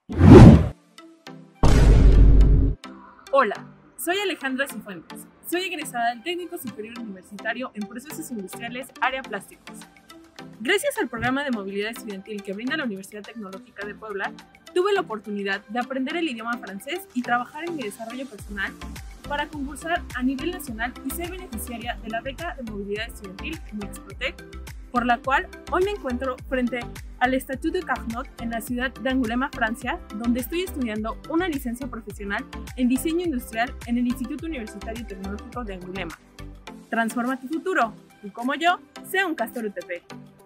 Hola, soy Alejandra Cifuentes. Soy egresada del Técnico Superior Universitario en Procesos Industriales, Área Plásticos. Gracias al programa de movilidad estudiantil que brinda la Universidad Tecnológica de Puebla, tuve la oportunidad de aprender el idioma francés y trabajar en mi desarrollo personal para concursar a nivel nacional y ser beneficiaria de la beca de movilidad estudiantil Mexprotec, por la cual hoy me encuentro frente al Statut de Carnot en la ciudad de Angoulême, Francia, donde estoy estudiando una licencia profesional en diseño industrial en el Instituto Universitario Tecnológico de Angoulême. Transforma tu futuro y, como yo, sea un Castor UTP.